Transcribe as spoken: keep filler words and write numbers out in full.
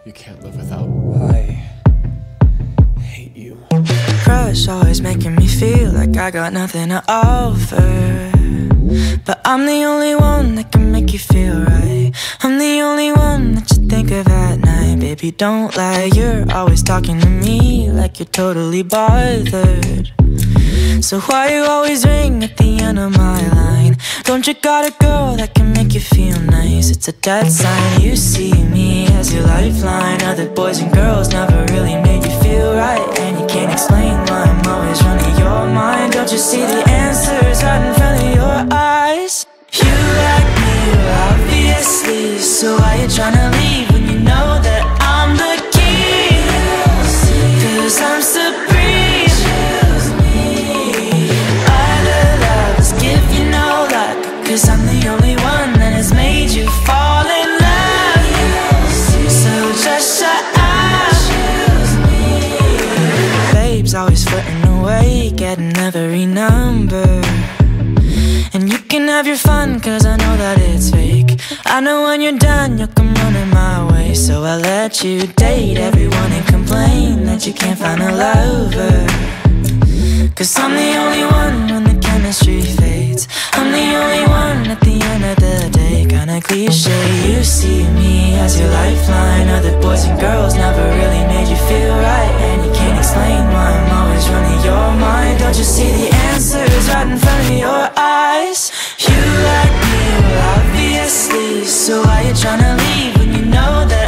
You can't live without. I hate you. Crush always making me feel like I got nothing to offer, but I'm the only one that can make you feel right. I'm the only one that you think of at night. Baby, don't lie, you're always talking to me like you're totally bothered. So why you always ring at the end of my line? Don't you got a girl that can make you feel nice? It's a dead sign, you see me as your lifeline. Other boys and girls never really made you feel right, and you can't explain why I'm always running your mind. Don't you see the answers right in front of your eyes? You like me, obviously, so why you tryna leave when you know that I'm the key? Cause I'm supreme. Cause I'm the only one that has made you fall in love. So just shut up. Babe's always flirting away, getting every number. And you can have your fun, cause I know that it's fake. I know when you're done, you'll come running my way. So I let you date everyone and complain that you can't find a lover. Cause I'm the only one when the chemistry fades. I'm the only one at the end of the day. Kinda cliche, you see me as your lifeline. Other boys and girls never really made you feel right, and you can't explain why I'm always running your mind. Don't you see the answers right in front of your eyes? You like me, well obviously, so why you tryna leave when you know that